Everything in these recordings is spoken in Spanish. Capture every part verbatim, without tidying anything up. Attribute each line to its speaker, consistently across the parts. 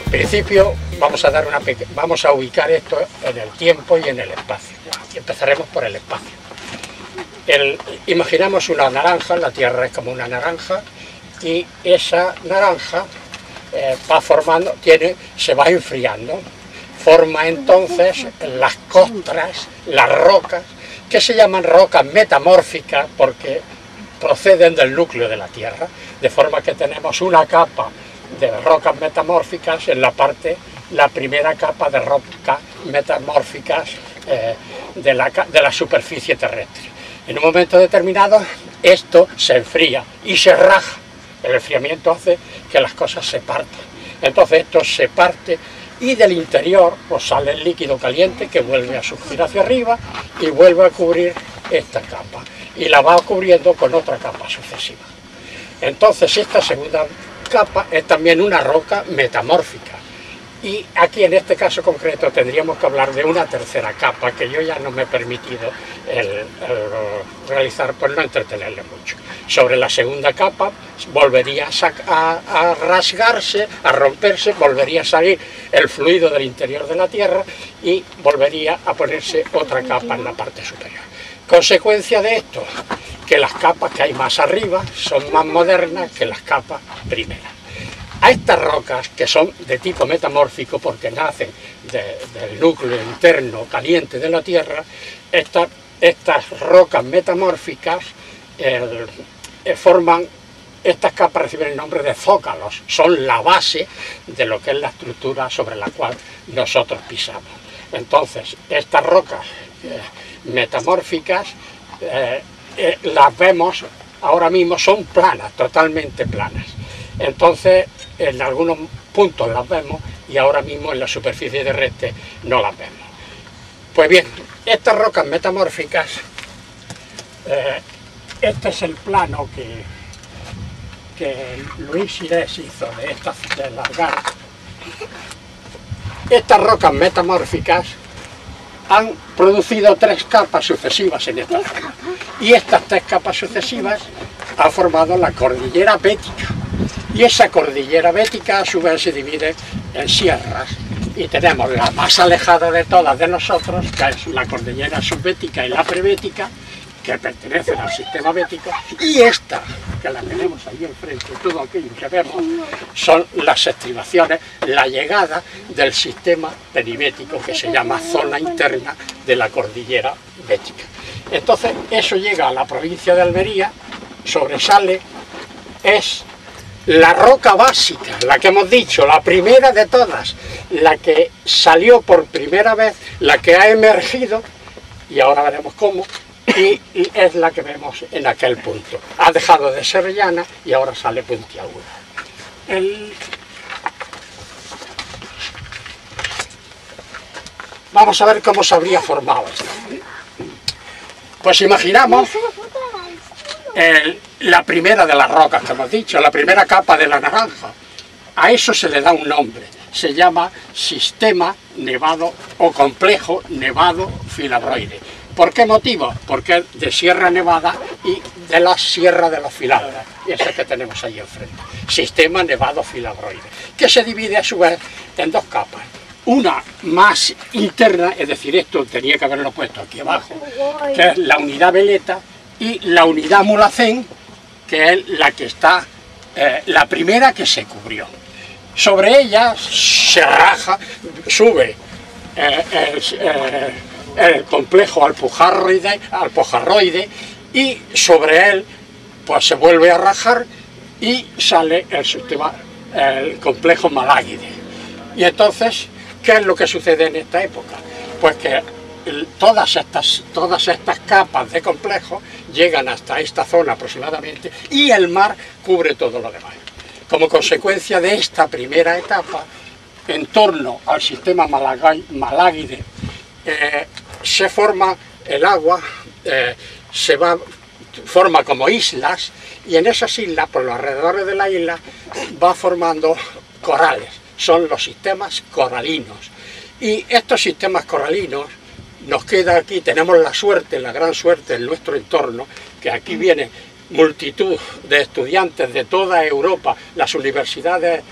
Speaker 1: principio vamos a, dar una vamos a ubicar esto en el tiempo y en el espacio. Y empezaremos por el espacio. El, imaginamos una naranja, la Tierra es como una naranja, y esa naranja eh, va formando, tiene, se va enfriando, forma entonces las costras, las rocas, que se llaman rocas metamórficas porque proceden del núcleo de la Tierra, de forma que tenemos una capa de rocas metamórficas en la parte, la primera capa de rocas metamórficas eh, de, la, de la superficie terrestre. En un momento determinado esto se enfría y se raja. El enfriamiento hace que las cosas se partan. Entonces esto se parte y del interior pues, sale el líquido caliente que vuelve a surgir hacia arriba y vuelve a cubrir esta capa. Y la va cubriendo con otra capa sucesiva. Entonces esta segunda capa es también una roca metamórfica. Y aquí en este caso concreto tendríamos que hablar de una tercera capa que yo ya no me he permitido el, el realizar por no entretenerle mucho. Sobre la segunda capa volvería a, a, a rasgarse, a romperse, volvería a salir el fluido del interior de la Tierra y volvería a ponerse otra capa en la parte superior. Consecuencia de esto, que las capas que hay más arriba son más modernas que las capas primeras. A estas rocas, que son de tipo metamórfico porque nacen de, del núcleo interno caliente de la Tierra, esta, estas rocas metamórficas eh, eh, forman, estas capas reciben el nombre de zócalos, son la base de lo que es la estructura sobre la cual nosotros pisamos. Entonces, estas rocas eh, metamórficas eh, eh, las vemos ahora mismo, son planas, totalmente planas. Entonces, en algunos puntos las vemos y ahora mismo en la superficie terrestre no las vemos. Pues bien, estas rocas metamórficas, eh, este es el plano que, que Luis Sirés hizo de estas de largar. Estas rocas metamórficas han producido tres capas sucesivas en esta zona. Y estas tres capas sucesivas han formado la cordillera bética. Y esa cordillera bética a su vez se divide en sierras y tenemos la más alejada de todas de nosotros, que es la cordillera subbética y la prebética, que pertenecen al sistema bético, y esta, que la tenemos ahí enfrente, todo aquello que vemos, son las estribaciones, la llegada del sistema peribético, que se llama zona interna de la cordillera bética. Entonces eso llega a la provincia de Almería, sobresale, es la roca básica, la que hemos dicho, la primera de todas, la que salió por primera vez, la que ha emergido, y ahora veremos cómo, y, y es la que vemos en aquel punto. Ha dejado de ser llana y ahora sale puntiaguda. El... Vamos a ver cómo se habría formado esto. Pues imaginamos el, la primera de las rocas que hemos dicho, la primera capa de la naranja. A eso se le da un nombre, se llama sistema nevado o complejo nevado filabroide. ¿Por qué motivo? Porque es de Sierra Nevada y de la Sierra de los Filabres, esa que tenemos ahí enfrente. Sistema nevado filabroide, que se divide a su vez en dos capas. Una más interna, es decir, esto tenía que haberlo puesto aquí abajo, que es la unidad veleta, y la unidad mulhacén, que es la que está, eh, la primera que se cubrió. Sobre ella se raja, sube eh, el, eh, el complejo alpujarroide, alpujarroide, y sobre él pues se vuelve a rajar y sale el sistema, el complejo maláguide. Y entonces, ¿qué es lo que sucede en esta época? Pues que todas estas, todas estas capas de complejos llegan hasta esta zona aproximadamente y el mar cubre todo lo demás. Como consecuencia de esta primera etapa, en torno al sistema maláguide, eh, se forma el agua, eh, se va, forma como islas, y en esas islas, por los alrededores de la isla, va formando corales. Son los sistemas coralinos. Y estos sistemas coralinos, nos queda aquí, tenemos la suerte, la gran suerte en nuestro entorno, que aquí viene multitud de estudiantes de toda Europa, las universidades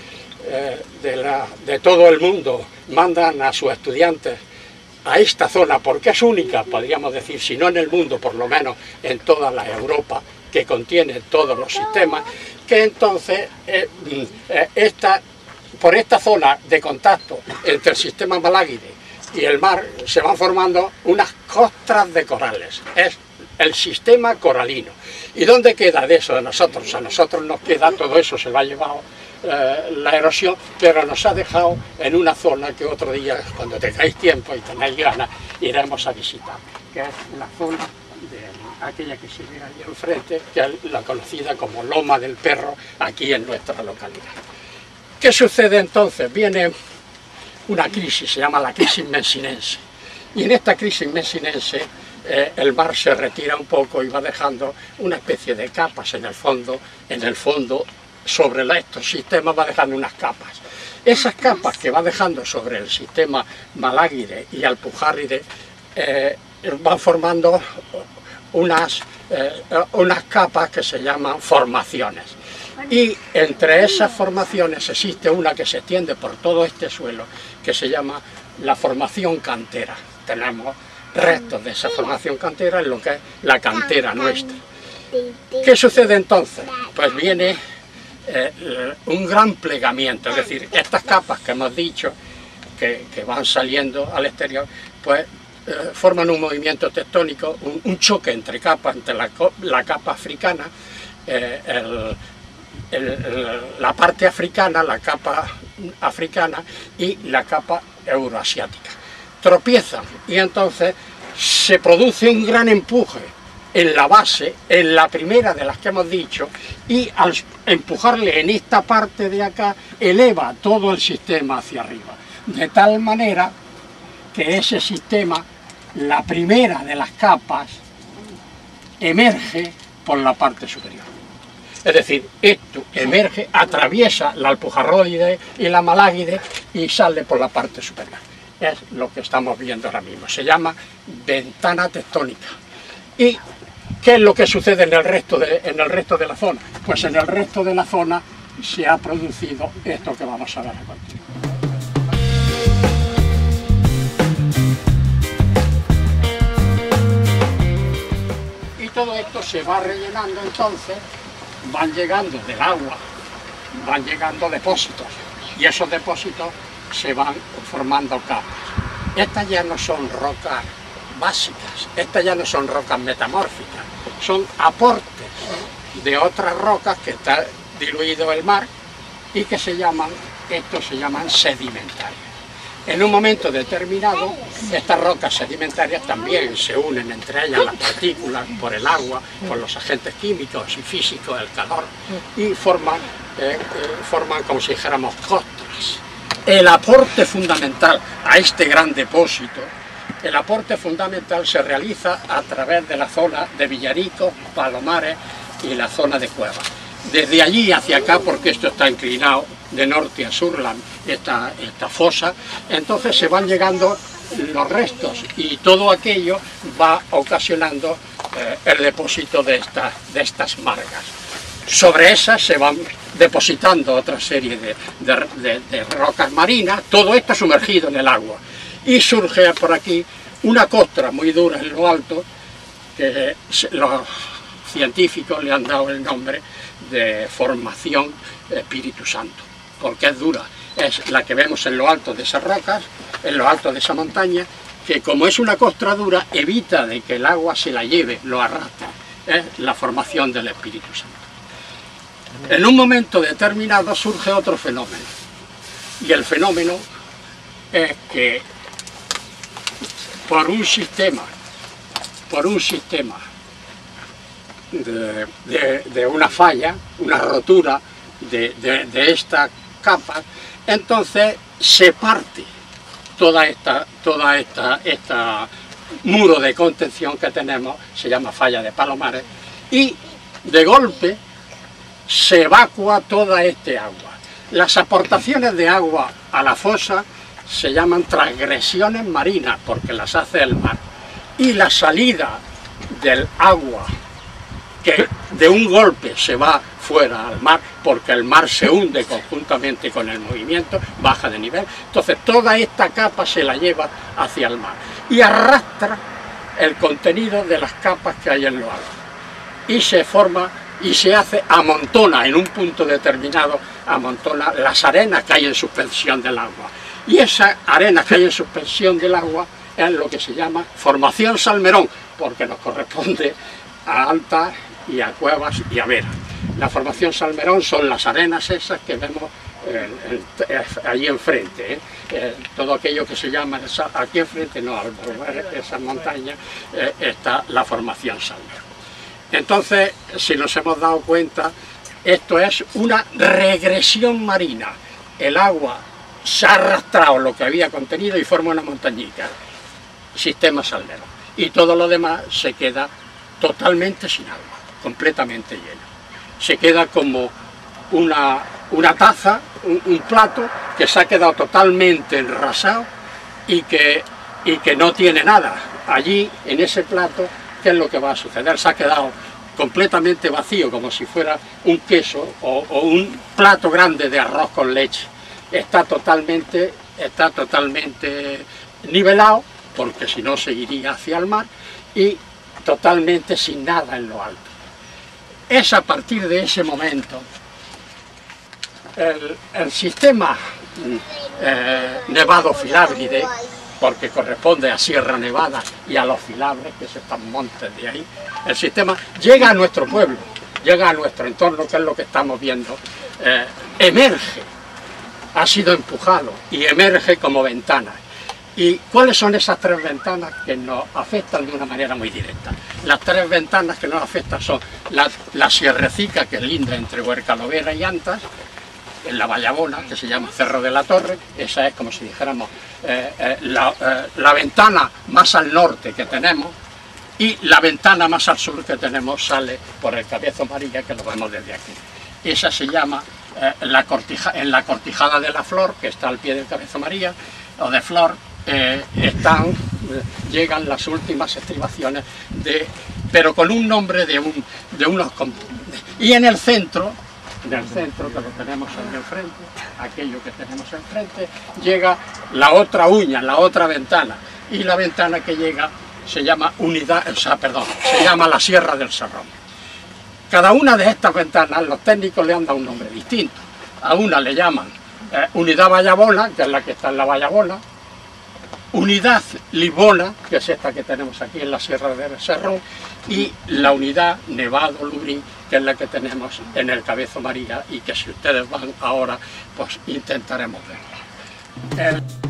Speaker 1: eh, de, la, de todo el mundo mandan a sus estudiantes a esta zona, porque es única, podríamos decir, si no en el mundo, por lo menos en toda la Europa, que contiene todos los sistemas, que entonces eh, eh, esta, por esta zona de contacto entre el sistema Maláguide y el mar se van formando unas costras de corales. Es el sistema coralino. ¿Y dónde queda de eso de nosotros? A nosotros nos queda todo eso, se lo ha llevado eh, la erosión, pero nos ha dejado en una zona que otro día, cuando tengáis tiempo y tenéis ganas, iremos a visitar, que es la zona de aquella que se ve ahí enfrente, que es la conocida como Loma del Perro, aquí en nuestra localidad. ¿Qué sucede entonces? Viene una crisis, se llama la crisis messinense, y en esta crisis messinense eh, el mar se retira un poco y va dejando una especie de capas en el fondo, en el fondo sobre la, estos sistemas va dejando unas capas. Esas capas que va dejando sobre el sistema Maláguide y Alpujarride eh, van formando unas, eh, unas capas que se llaman formaciones. Y entre esas formaciones existe una que se extiende por todo este suelo, que se llama la formación cantera. Tenemos restos de esa formación cantera en lo que es la cantera nuestra. ¿Qué sucede entonces? Pues viene eh, un gran plegamiento, es decir, estas capas que hemos dicho, que, que van saliendo al exterior, pues eh, forman un movimiento tectónico, un, un choque entre capas, entre la, la capa africana, eh, el, El, el, la parte africana, la capa africana y la capa euroasiática. Tropiezan y entonces se produce un gran empuje en la base, en la primera de las que hemos dicho, y al empujarle en esta parte de acá, eleva todo el sistema hacia arriba. De tal manera que ese sistema, la primera de las capas, emerge por la parte superior. Es decir, esto emerge, atraviesa la alpujarroide y la maláguide y sale por la parte superior. Es lo que estamos viendo ahora mismo. Se llama ventana tectónica. ¿Y qué es lo que sucede en el resto de, en el resto de la zona? Pues en el resto de la zona se ha producido esto que vamos a ver a continuación. Y todo esto se va rellenando entonces. Van llegando del agua, van llegando depósitos, y esos depósitos se van formando capas. Estas ya no son rocas básicas, estas ya no son rocas metamórficas, son aportes de otras rocas que está diluido el mar y que se llaman, estos se llaman sedimentarias. En un momento determinado, estas rocas sedimentarias también se unen entre ellas las partículas por el agua, por los agentes químicos y físicos, el calor, y forman, eh, eh, forman como si dijéramos costras. El aporte fundamental a este gran depósito, el aporte fundamental se realiza a través de la zona de Villarico, Palomares y la zona de Cuevas. Desde allí hacia acá, porque esto está inclinado de norte a sur, la, esta, esta fosa, entonces se van llegando los restos y todo aquello va ocasionando eh, el depósito de, esta, de estas margas. Sobre esas se van depositando otra serie de, de, de, de rocas marinas, todo esto sumergido en el agua. Y surge por aquí una costra muy dura en lo alto, que los científicos le han dado el nombre de formación Espíritu Santo, porque es dura, es la que vemos en lo alto de esas rocas, en lo alto de esa montaña, que como es una costra dura, evita de que el agua se la lleve, lo arrastre, es la formación del Espíritu Santo. En un momento determinado surge otro fenómeno, y el fenómeno es que por un sistema, por un sistema de, de, de una falla, una rotura de, de, de esta capa, entonces se parte toda esta, toda esta, esta muro de contención que tenemos, se llama falla de Palomares, y de golpe se evacua toda este agua. Las aportaciones de agua a la fosa se llaman transgresiones marinas, porque las hace el mar, y la salida del agua que de un golpe se va fuera al mar, porque el mar se hunde conjuntamente con el movimiento, baja de nivel. Entonces toda esta capa se la lleva hacia el mar y arrastra el contenido de las capas que hay en los aguas. Y se forma y se hace, amontona en un punto determinado, amontona las arenas que hay en suspensión del agua. Y esa arena que hay en suspensión del agua es lo que se llama formación Salmerón, porque nos corresponde a altas y a cuevas y a veras. La formación Salmerón son las arenas esas que vemos eh, eh, allí enfrente, ¿eh? Eh, todo aquello que se llama, aquí enfrente, no, al volver esas montañas, eh, está la formación Salmerón. Entonces, si nos hemos dado cuenta, esto es una regresión marina. El agua se ha arrastrado lo que había contenido y forma una montañita, sistema Salmerón. Y todo lo demás se queda totalmente sin agua, completamente lleno. Se queda como una, una taza, un, un plato que se ha quedado totalmente enrasado y que, y que no tiene nada. Allí, en ese plato, ¿qué es lo que va a suceder? Se ha quedado completamente vacío, como si fuera un queso o, o un plato grande de arroz con leche. Está totalmente, está totalmente nivelado, porque si no seguiría hacia el mar, y totalmente sin nada en lo alto. Es a partir de ese momento el, el sistema eh, Nevado Filábride, porque corresponde a Sierra Nevada y a los Filabres, que se están montes de ahí, el sistema llega a nuestro pueblo, llega a nuestro entorno, que es lo que estamos viendo, eh, emerge, ha sido empujado y emerge como ventana. ¿Y cuáles son esas tres ventanas que nos afectan de una manera muy directa? Las tres ventanas que nos afectan son la, la sierrecica que linda entre Huercalovera y Antas, en la Vallabona, que se llama Cerro de la Torre. Esa es, como si dijéramos, eh, eh, la, eh, la ventana más al norte que tenemos, y la ventana más al sur que tenemos sale por el Cabezo María, que lo vemos desde aquí. Esa se llama eh, la cortija, en la Cortijada de la Flor, que está al pie del Cabezo María, o de Flor, eh, están, eh, llegan las últimas estribaciones, de, pero con un nombre de, un, de unos... Y en el centro, en el centro, que lo tenemos en el frente, aquello que tenemos enfrente, llega la otra uña, la otra ventana, y la ventana que llega se llama unidad, o sea, perdón, se llama la Sierra del Serrón. Cada una de estas ventanas, los técnicos le han dado un nombre distinto. A una le llaman eh, unidad Vallabona, que es la que está en la Vallabona, unidad Libona, que es esta que tenemos aquí en la Sierra del Serrón, y la unidad Nevado Lubrín, que es la que tenemos en el Cabezo María, y que si ustedes van ahora, pues intentaremos verla. El...